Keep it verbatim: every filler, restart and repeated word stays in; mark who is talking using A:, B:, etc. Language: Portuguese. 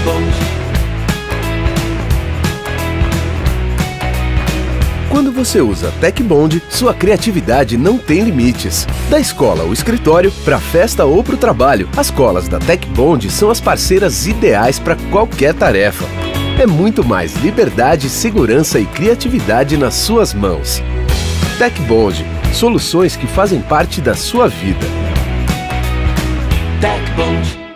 A: Quando você usa TecBond, sua criatividade não tem limites. Da escola ao escritório, para festa ou para o trabalho, as colas da TecBond são as parceiras ideais para qualquer tarefa. É muito mais liberdade, segurança e criatividade nas suas mãos. TecBond, soluções que fazem parte da sua vida.
B: TecBond.